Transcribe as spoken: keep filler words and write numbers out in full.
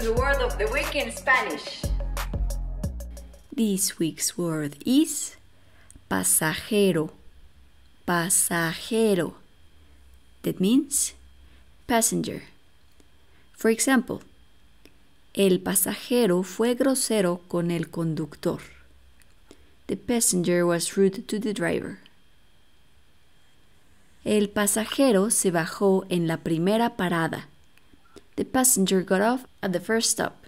the word of the week in Spanish. This week's word is pasajero. Pasajero. That means passenger. For example, el pasajero fue grosero con el conductor. The passenger was rude to the driver. El pasajero se bajó en la primera parada. The passenger got off at the first stop.